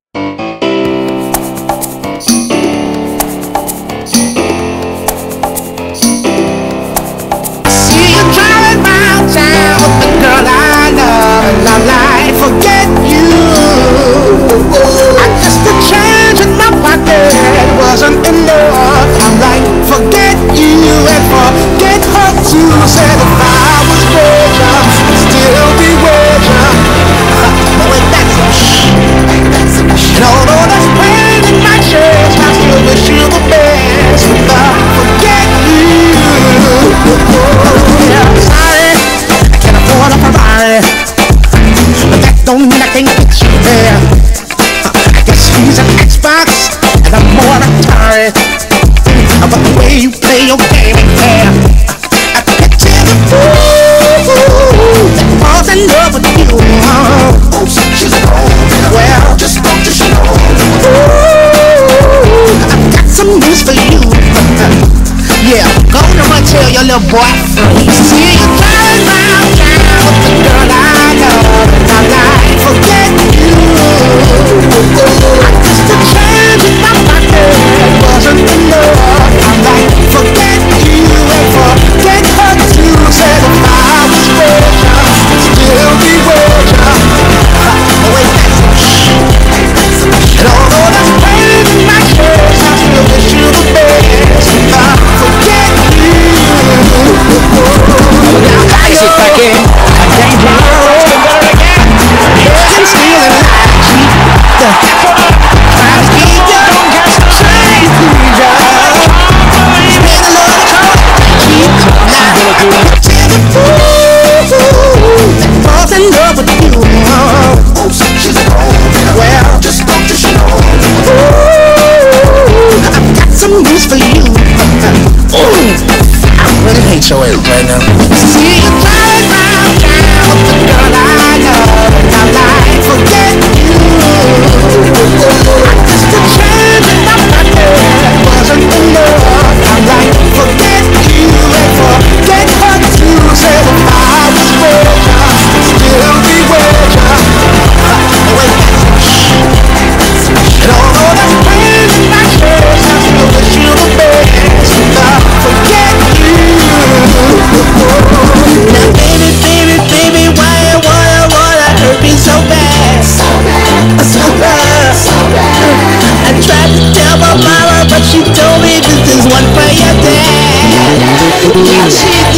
See you driving round town with the girl I love, and I'm like, forget you. I guess the change in my pocket wasn't enough. I'm like, forget you and forget her too. Said if I was with ya, I'd still be with ya. But ain't that some shit? And although there's pain in my chest, I still wish you the best. Forget you. Yeah, I'm sorry, I can't afford a Ferrari, but that don't mean I can't get you there. I guess he's an Xbox and I'm more Atari, but the way you play your game ain't fair. I picture the fool that falls in love with you. Oh, she's a gold. Well, just don't you know? Ooh, I've got some news for you. Yeah, go to run tell your little boy free. See you driving round town with the girl I love, and I'm like, forget you. I guess the change in my pocket wasn't enough. I'm like, forget you and forget her too. Said if I was with ya, I'd still be with ya. Oh, ain't that some shit? And although there's pain in my chest, I still wish you the best. Forget you. Now I sit back in a dangerous again. It's stealing like cheap. Trying to keep you on just the same. Spend a little time cheap. Now I picture the fool that falls in love with you. Oh, she's a gold. Well, just don't you know? Ooh, I've got some news for you. I really hate your ass right now. See you driving round town with the girl I love, and I'm like, forget you. I guess the change in my pocket wasn't enough. I'm like, forget you and forget her too. Said if I was with ya, I'd still be with ya. Oh, ain't that some shit? And although there's pain in my chest, I still wish you the best. Forget you. Now baby, baby, baby, why you wanna hurt me so bad? So bad. I tried to tell my mama, but she told me this is one for your dad. Yeah, she did.